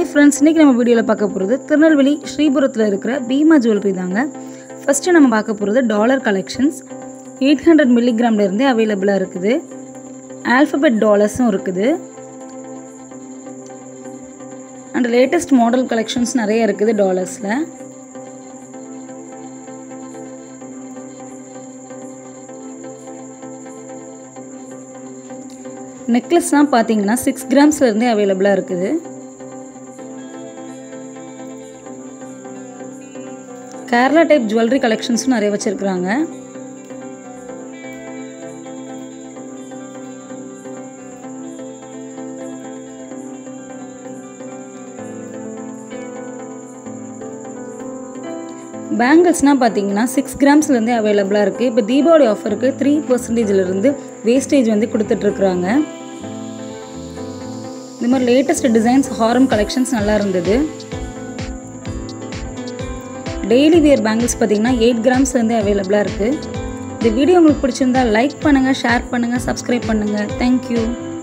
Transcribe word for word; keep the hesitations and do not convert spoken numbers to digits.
Hi friends, இன்றைக்கி நம்ம வீடியோவில் பார்க்க போகிறது திருநெல்வேலி ஸ்ரீபுரத்தில் இருக்கிற பீமா ஜுவல்லரி தாங்க. ஃபஸ்ட்டு நம்ம பார்க்க போகிறது டாலர் கலெக்ஷன்ஸ். எயிட் ஹண்ட்ரட் மில்லிகிராம்லேருந்தே அவைலபிளாக இருக்குது. ஆல்ஃபபெட் டாலர்ஸும் இருக்குது. அண்ட் லேட்டஸ்ட் மாடல் கலெக்ஷன்ஸ் நிறைய இருக்குது டாலர்ஸில். நெக்லஸ்லாம் பார்த்தீங்கன்னா சிக்ஸ் கிராம்ஸ்லேருந்தே அவைலபிளாக இருக்குது. கேரளா டைப் ஜுவல்லரி கலெக்ஷன்ஸும் நிறைய வச்சுருக்குறாங்க. பேங்கிள்ஸ்னால் பார்த்தீங்கன்னா சிக்ஸ் கிராம்ஸ்லேருந்தே அவைலபிளாக இருக்குது. இப்போ தீபாவளி ஆஃபருக்கு த்ரீ பர்சன்டேஜிலிருந்து வேஸ்டேஜ் வந்து கொடுத்துட்ருக்குறாங்க. இந்த மாதிரி லேட்டஸ்ட் டிசைன்ஸ் ஹாரம் கலெக்ஷன்ஸ் நல்லா இருந்தது. டெய்லி வியர் பேங்கிள்ஸ் பார்த்தீங்கன்னா எயிட் கிராம்ஸ்லேருந்தே அவைலபிளாக இருக்குது. இந்த வீடியோ உங்களுக்கு பிடிச்சிருந்தா லைக் பண்ணுங்கள், ஷேர் பண்ணுங்கள், சப்ஸ்கிரைப் பண்ணுங்கள். தேங்க்யூ.